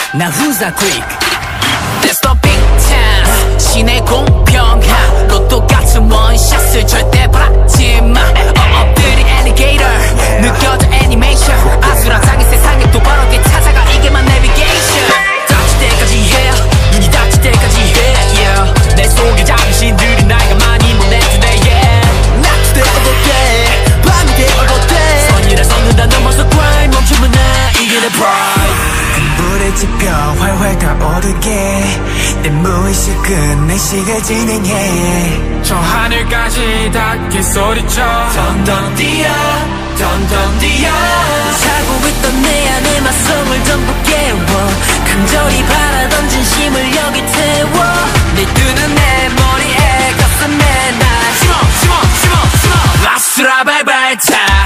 나 who's that quick. There's no big chance. 신의 공평한 로또 같은 원샷을 절대 바라지 마. 엎드린 alligator 느껴져 애니메이션. 아수라장의 세상에 또 바르게 찾아가 이게만 내비게이션. 닥칠 때까지 해 눈이 닥칠 때까지 해 yeah. 내 속에 작은 신들이 나이가 많이 보내주네 yeah. 낮이 되어도 돼 밤이 되어도 돼 선이라 섰는다 넘어서 grind 멈추면 나 이게 내 pride. 불을 지펴 활활 타오르게 내 무의식은 내 식을 진행해. 저 하늘까지 닿게 소리쳐 덤덤 뛰어 덤덤 뛰어. 살고 있던 내 안의 마성을 전부 깨워 간절히 바라던 진심을 여기 태워. 네 뜨는 내 머리에 가슴에 날 심어 라스라 발발차.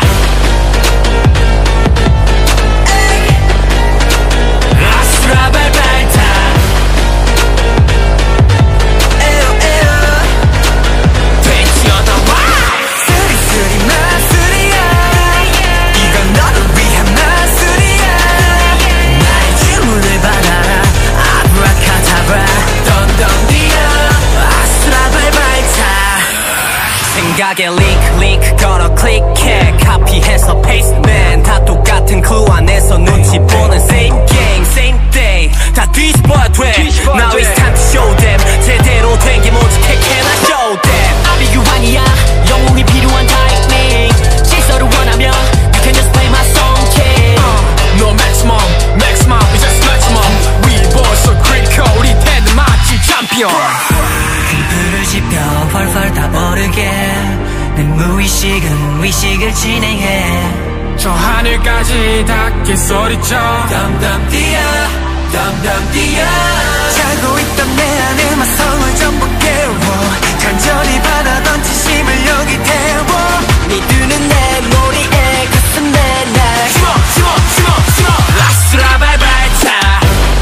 생각에 링크 걸어 클릭해 카피해서 페이스맨 다 똑같은 클루 안에서 눈치 보는 same game same day 다 뒤집어야 돼. Now it's time to show them 제대로 된 게 뭔지 can I show them. 아비규환이야 영웅이 필요한 타이밍 질서를 원하면 you can just play my song kid. No maximum it's just maximum. We both so critical 우리 팬은 마치 챔피언. 불을 지펴 활활 타오르게 내 무의식은 의식을 진행해. 저 하늘까지 닿게 소리쳐 덤덤 뛰어 덤덤 뛰어. 자고 있던 내 안의 마성을 전부 깨워 간절히 바라던 진심을 여기 태워. 네 뜨는 내 머리에 가슴에 날 심어 라스라 발발차.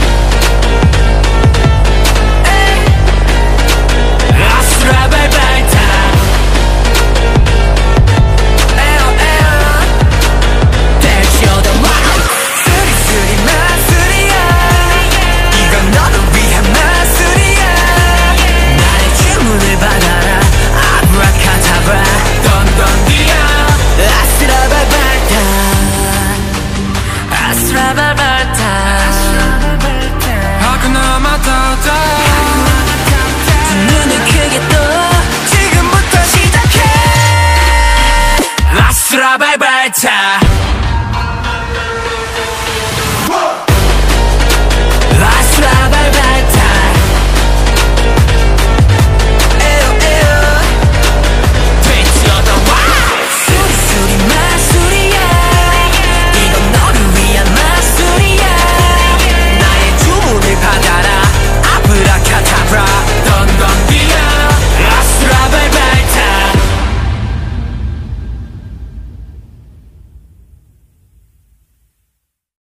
라스라 발발차. 쓰리 마술이야. 이건 너를 위한 마술이야. 나의 주문을 받아라 아브라카다브라. 덤덤 뛰어 아스라발발타 아스라발발타.